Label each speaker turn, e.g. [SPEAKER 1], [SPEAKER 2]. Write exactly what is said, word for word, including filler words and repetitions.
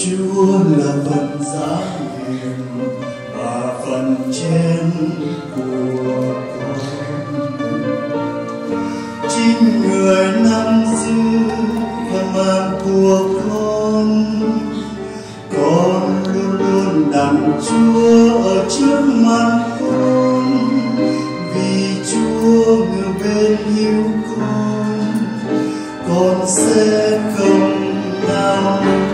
[SPEAKER 1] Chúa là phần giá hiền và phần chén của con. Chính Người nắm giữ phần mạng của con. Con luôn luôn đặt Chúa ở trước mặt con, vì Chúa ngự bên hữu con. Con sẽ không nào